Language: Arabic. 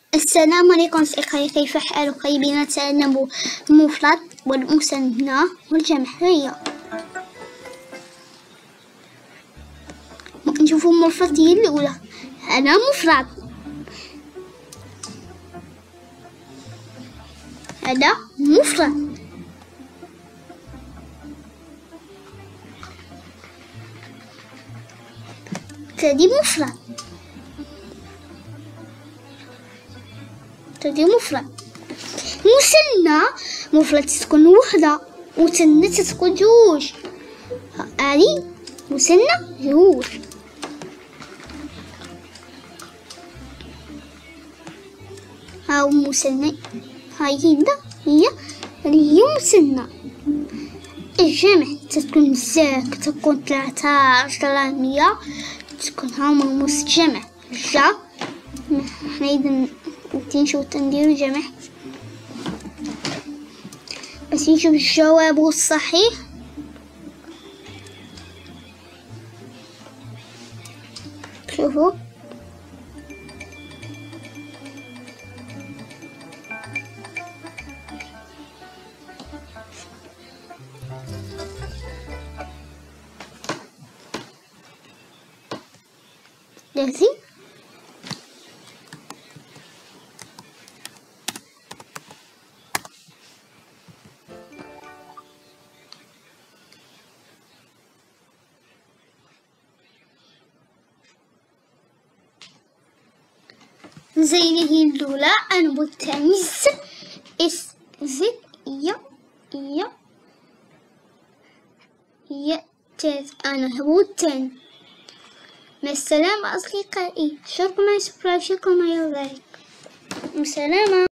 السلام عليكم أصدقائي، كيف حالكم؟ بنا نتعلم المفرد والمثنى والجمع. هيا نشوفوا المفرد هي الأولى. هذا مفرد، هذا مفرد. هذه مفرد، هذه مفرد. مثنى مفرد تكون وحدة، مثنى تكون جوج. هذه مثنى جوج. هاو مثنى، هاي هي مثنى. الجمع تكون بزاف، تكون 13 100 تكون هاهما جمع. جا حنا إذا نشوف تنديرو جمع بس نشوف الجواب الصحيح. شوفوا جاهزين؟ زي هي الأولى أنا الثاني اس زد يا تاز أنا هو الثاني. مع السلامة أصدقائي، شكرا على السبسكرايب، شكرا على اللايك. مع السلامة.